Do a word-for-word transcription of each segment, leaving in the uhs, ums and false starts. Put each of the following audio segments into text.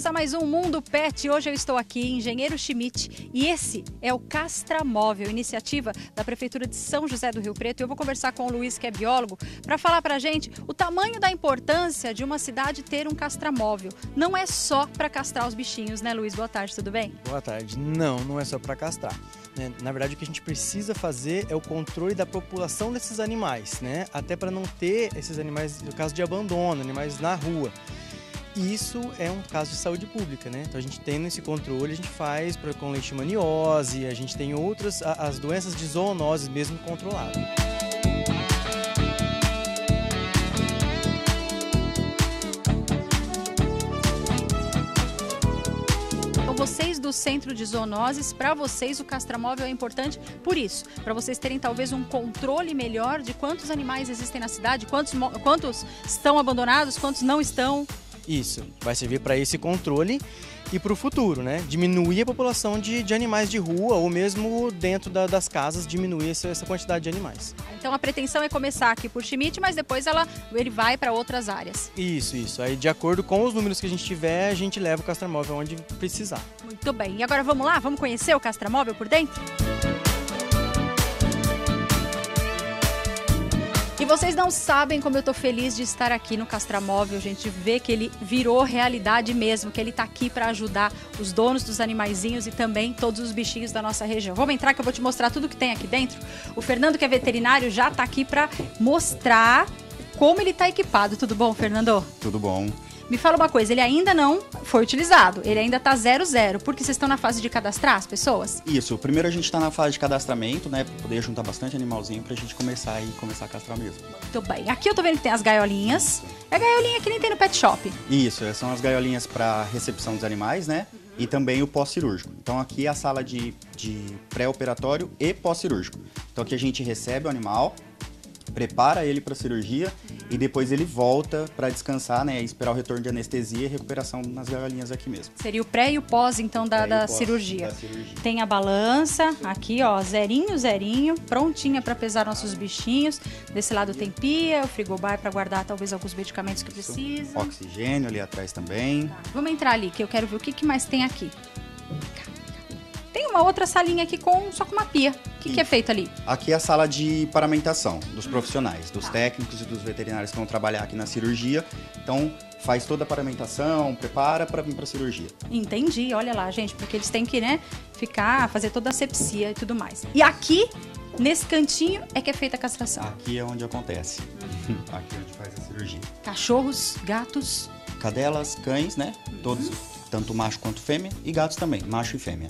bem-vindos a mais um Mundo Pet. Hoje eu estou aqui em Engenheiro Schmidt e esse é o Castramóvel, iniciativa da Prefeitura de São José do Rio Preto. Eu vou conversar com o Luiz, que é biólogo, para falar para a gente o tamanho da importância de uma cidade ter um castramóvel. Não é só para castrar os bichinhos, né, Luiz? Boa tarde, tudo bem? Boa tarde. Não, não é só para castrar. Na verdade, o que a gente precisa fazer é o controle da população desses animais, né? Até para não ter esses animais, no caso de abandono, animais na rua. E isso é um caso de saúde pública, né? Então a gente tendo esse controle, a gente faz pra, com leishmaniose, a gente tem outras, as doenças de zoonoses mesmo controladas. Vocês do Centro de Zoonoses, para vocês o castramóvel é importante por isso, para vocês terem talvez um controle melhor de quantos animais existem na cidade, quantos, quantos estão abandonados, quantos não estão. Isso, vai servir para esse controle e para o futuro, né? Diminuir a população de, de animais de rua ou mesmo dentro da, das casas, diminuir essa, essa quantidade de animais. Então a pretensão é começar aqui por Schmidt, mas depois ela, ele vai para outras áreas. Isso, isso. Aí de acordo com os números que a gente tiver, a gente leva o castramóvel onde precisar. Muito bem. E agora vamos lá? Vamos conhecer o castramóvel por dentro? E vocês não sabem como eu tô feliz de estar aqui no Castramóvel, gente, ver que ele virou realidade mesmo, que ele tá aqui para ajudar os donos dos animaizinhos e também todos os bichinhos da nossa região. Vamos entrar que eu vou te mostrar tudo que tem aqui dentro. O Fernando, que é veterinário, já tá aqui para mostrar como ele tá equipado. Tudo bom, Fernando? Tudo bom. Me fala uma coisa, ele ainda não foi utilizado, ele ainda tá zero zero, porque vocês estão na fase de cadastrar as pessoas? Isso, primeiro a gente tá na fase de cadastramento, né, pra poder juntar bastante animalzinho pra gente começar e começar a castrar mesmo. Muito bem, aqui eu tô vendo que tem as gaiolinhas, é a gaiolinha que nem tem no pet shop. Isso, são as gaiolinhas para recepção dos animais, né, uhum. E também o pós-cirúrgico. Então aqui é a sala de, de pré-operatório e pós-cirúrgico. Então aqui a gente recebe o animal, prepara ele para cirurgia e depois ele volta para descansar, né? Esperar o retorno de anestesia e recuperação nas gaiolinhas aqui mesmo. Seria o pré e o pós, então, da, da, pós cirurgia. da cirurgia. Tem a balança, aqui, ó, zerinho, zerinho, prontinha para pesar nossos bichinhos. Desse lado tem pia, o frigobar para guardar talvez alguns medicamentos que precisam. Oxigênio ali atrás também. Tá. Vamos entrar ali, que eu quero ver o que, que mais tem aqui. Tem uma outra salinha aqui com, só com uma pia. O que, que é feito ali? Aqui é a sala de paramentação dos profissionais, dos técnicos e dos veterinários que vão trabalhar aqui na cirurgia. Então, faz toda a paramentação, prepara para vir para a cirurgia. Entendi, olha lá, gente, porque eles têm que, né, ficar, fazer toda a asepsia e tudo mais. E aqui, nesse cantinho, é que é feita a castração. Aqui é onde acontece. Uhum. Aqui é onde faz a cirurgia. Cachorros, gatos? Cadelas, cães, né? Uhum. Todos, tanto macho quanto fêmea, e gatos também, macho e fêmea.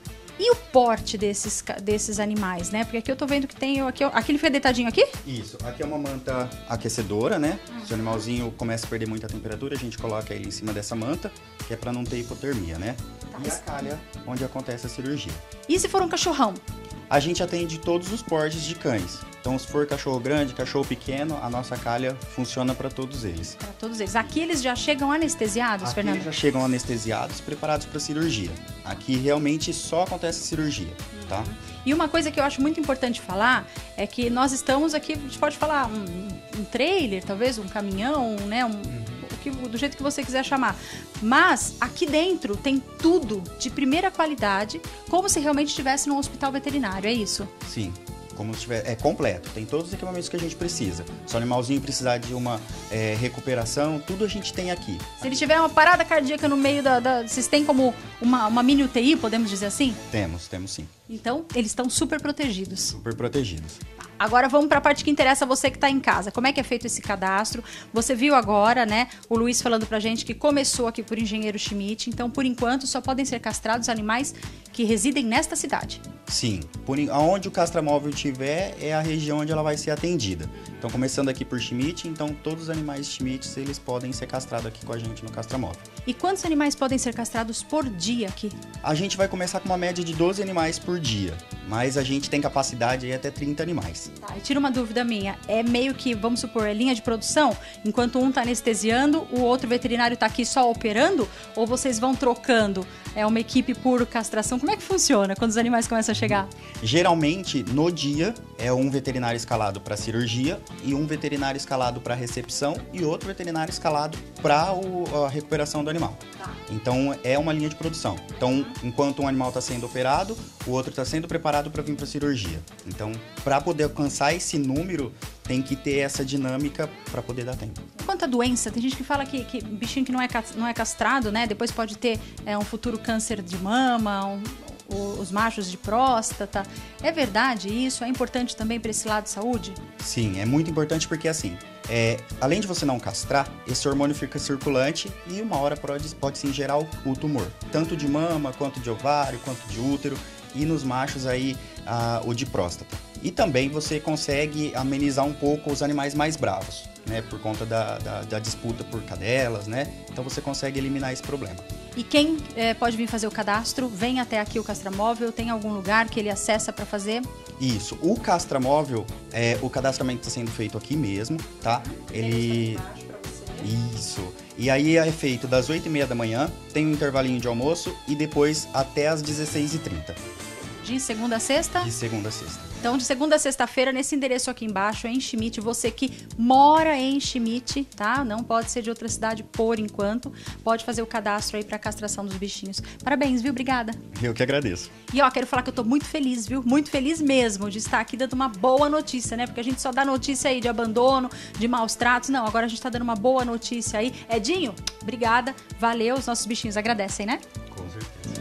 E o porte desses, desses animais, né? Porque aqui eu tô vendo que tem... Aqui, aqui ele foi deitadinho aqui? Isso. Aqui é uma manta aquecedora, né? Uhum. Se o animalzinho começa a perder muita temperatura, a gente coloca ele em cima dessa manta, que é pra não ter hipotermia, né? Tá. E a calha, onde acontece a cirurgia. E se for um cachorrão? A gente atende todos os portes de cães. Então, se for cachorro grande, cachorro pequeno, a nossa calha funciona para todos eles. Para todos eles. Aqui eles já chegam anestesiados, Aqui Fernando? Eles já chegam anestesiados, preparados para cirurgia. Aqui realmente só acontece cirurgia, uhum. Tá? E uma coisa que eu acho muito importante falar é que nós estamos aqui, a gente pode falar um, um trailer, talvez um caminhão, né? Um, uhum. Do jeito que você quiser chamar. Mas aqui dentro tem tudo de primeira qualidade, como se realmente estivesse num hospital veterinário, é isso? Sim. Como se tiver, é completo, tem todos os equipamentos que a gente precisa. Se o animalzinho precisar de uma é, recuperação, tudo a gente tem aqui. Se ele tiver uma parada cardíaca no meio da... da vocês têm como uma, uma mini U T I, podemos dizer assim? Temos, temos sim. Então, eles estão super protegidos. Super protegidos. Agora vamos para a parte que interessa a você que está em casa. Como é que é feito esse cadastro? Você viu agora, né, o Luiz falando pra gente que começou aqui por Engenheiro Schmidt. Então, por enquanto, só podem ser castrados animais que residem nesta cidade. Sim. Por, onde o castramóvel estiver, é a região onde ela vai ser atendida. Então, começando aqui por Schmidt, então todos os animais Schmidt, eles podem ser castrados aqui com a gente no castramóvel. E quantos animais podem ser castrados por dia aqui? A gente vai começar com uma média de doze animais por dia, mas a gente tem capacidade aí até trinta animais. Tá, e tira uma dúvida minha, é meio que, vamos supor, é linha de produção? Enquanto um está anestesiando, o outro veterinário está aqui só operando? Ou vocês vão trocando? É uma equipe por castração? Como é que funciona quando os animais começam a começa a chegar? Geralmente, no dia, é um veterinário escalado para cirurgia e um veterinário escalado para recepção e outro veterinário escalado para a recuperação do animal. Tá. Então, é uma linha de produção. Então, enquanto um animal está sendo operado, o outro está sendo preparado para vir para a cirurgia. Então, para poder alcançar esse número, tem que ter essa dinâmica para poder dar tempo. Quanto à doença, tem gente que fala que, que bichinho que não é, não é castrado, né? Depois pode ter é, um futuro câncer de mama, um, os machos de próstata. É verdade isso? É importante também para esse lado de saúde? Sim, é muito importante porque assim, é, além de você não castrar, esse hormônio fica circulante e uma hora pode, pode sim gerar o, o tumor. Tanto de mama, quanto de ovário, quanto de útero e nos machos aí ah, o de próstata. E também você consegue amenizar um pouco os animais mais bravos, né? Por conta da, da, da disputa por cadelas, né? Então você consegue eliminar esse problema. E quem é, pode vir fazer o cadastro, vem até aqui o Castramóvel, tem algum lugar que ele acessa para fazer? Isso, o Castramóvel, é, o cadastramento está sendo feito aqui mesmo, tá? Ele... Isso. E aí é feito das oito e meia da manhã, tem um intervalinho de almoço e depois até as dezesseis e trinta. De segunda a sexta? De segunda a sexta. Então, de segunda a sexta-feira, nesse endereço aqui embaixo, em Schmidt, você que mora em Schmidt, tá? Não pode ser de outra cidade por enquanto. Pode fazer o cadastro aí para castração dos bichinhos. Parabéns, viu? Obrigada. Eu que agradeço. E ó, quero falar que eu tô muito feliz, viu? Muito feliz mesmo de estar aqui dando uma boa notícia, né? Porque a gente só dá notícia aí de abandono, de maus tratos. Não, agora a gente tá dando uma boa notícia aí. Edinho, obrigada. Valeu. Os nossos bichinhos agradecem, né? Com certeza.